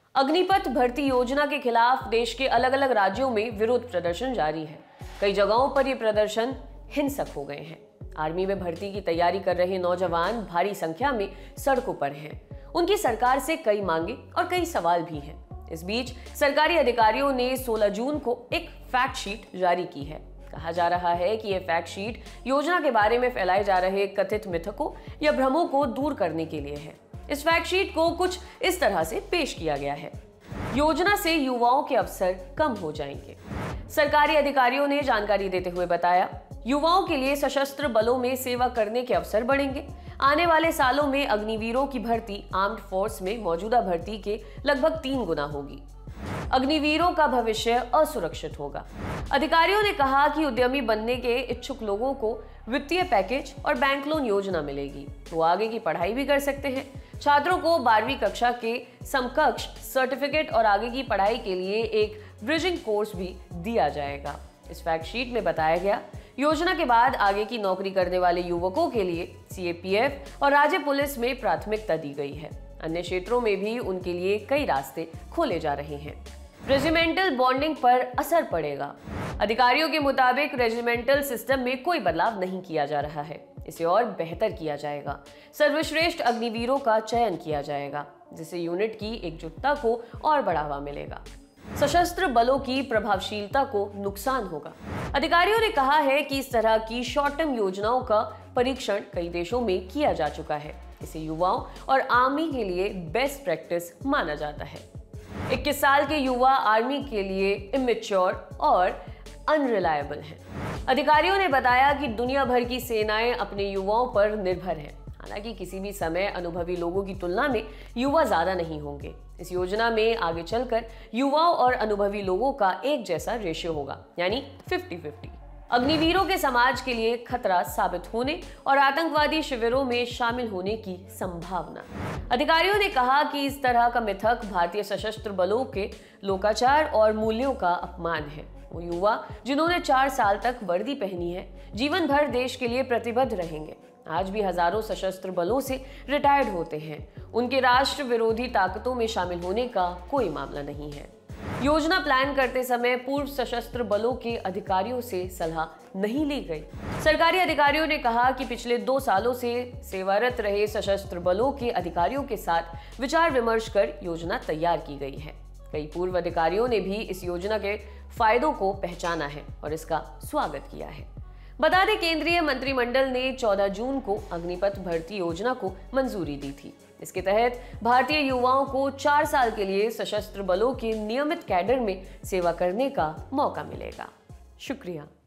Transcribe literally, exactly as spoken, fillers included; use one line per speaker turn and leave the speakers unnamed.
अग्निपथ भर्ती योजना के खिलाफ देश के अलग अलग राज्यों में विरोध प्रदर्शन जारी है। कई जगहों पर ये प्रदर्शन हिंसक हो गए हैं। आर्मी में भर्ती की तैयारी कर रहे नौजवान भारी संख्या में सड़कों पर हैं। उनकी सरकार से कई मांगे और कई सवाल भी हैं। इस बीच सरकारी अधिकारियों ने सोलह जून को एक फैक्ट शीट जारी की है। कहा जा रहा है कि यह फैक्ट शीट योजना के बारे में फैलाए जा रहे कथित मिथकों या भ्रमों को दूर करने के लिए है। इस फैक्ट शीट को कुछ इस तरह से पेश किया गया है। योजना से युवाओं के अवसर कम हो जाएंगे। सरकारी अधिकारियों ने जानकारी देते हुए बताया, युवाओं के लिए सशस्त्र बलों में सेवा करने के अवसर बढ़ेंगे। आने वाले सालों में अग्निवीरों की भर्ती आर्म्ड फोर्स में मौजूदा भर्ती के लगभग तीन गुना होगी। अग्निवीरों का भविष्य असुरक्षित होगा। अधिकारियों ने कहा कि उद्यमी बनने के इच्छुक लोगों को वित्तीय पैकेज और बैंक लोन योजना मिलेगी। वो आगे की पढ़ाई भी कर सकते हैं। छात्रों को बारहवीं कक्षा के समकक्ष सर्टिफिकेट और आगे की पढ़ाई के लिए एक ब्रिजिंग कोर्स भी दिया जाएगा। इस फैक्ट शीट में बताया गया, योजना के बाद आगे की नौकरी करने वाले युवकों के लिए सी ए पी एफ और राज्य पुलिस में प्राथमिकता दी गई है। अन्य क्षेत्रों में भी उनके लिए कई रास्ते खोले जा रहे हैं। रेजिमेंटल बॉन्डिंग पर असर पड़ेगा। अधिकारियों के मुताबिक रेजिमेंटल सिस्टम में कोई बदलाव नहीं किया जा रहा है। इसे और बेहतर किया जाएगा। सर्वश्रेष्ठ अग्निवीरों का चयन किया जाएगा, जिससे यूनिट की एकजुटता को और बढ़ावा मिलेगा। सशस्त्र बलों की प्रभावशीलता को नुकसान होगा। अधिकारियों ने कहा है कि इस तरह की शॉर्ट टर्म योजनाओं का परीक्षण कई देशों में किया जा चुका है। इसे युवाओं और आर्मी के लिए बेस्ट प्रैक्टिस माना जाता है। इक्कीस साल के युवा आर्मी के लिए इमेच्योर और अनरिलायबल हैं। अधिकारियों ने बताया कि दुनिया भर की सेनाएं अपने युवाओं पर निर्भर हैं। हालांकि किसी भी समय अनुभवी लोगों की तुलना में युवा ज्यादा नहीं होंगे। इस योजना में आगे चलकर युवाओं और अनुभवी लोगों का एक जैसा रेशियो होगा, यानी फिफ्टी फिफ्टी। अग्निवीरों के समाज के लिए खतरा साबित होने और आतंकवादी शिविरों में शामिल होने की संभावना। अधिकारियों ने कहा कि इस तरह का मिथक भारतीय सशस्त्र बलों के लोकाचार और मूल्यों का अपमान है। वो युवा जिन्होंने चार साल तक वर्दी पहनी है, जीवन भर देश के लिए प्रतिबद्ध रहेंगे। आज भी हजारों सशस्त्र बलों से रिटायर्ड होते हैं। उनके राष्ट्र विरोधी ताकतों में शामिल होने का कोई मामला नहीं है। योजना प्लान करते समय पूर्व सशस्त्र बलों के अधिकारियों से सलाह नहीं ली गई। सरकारी अधिकारियों ने कहा कि पिछले दो सालों से सेवारत रहे सशस्त्र बलों के अधिकारियों के साथ विचार विमर्श कर योजना तैयार की गई है। कई पूर्व अधिकारियों ने भी इस योजना के फायदों को पहचाना है और इसका स्वागत किया है। बता दें, केंद्रीय मंत्रिमंडल ने चौदह जून को अग्निपथ भर्ती योजना को मंजूरी दी थी। इसके तहत भारतीय युवाओं को चार साल के लिए सशस्त्र बलों के नियमित कैडर में सेवा करने का मौका मिलेगा। शुक्रिया।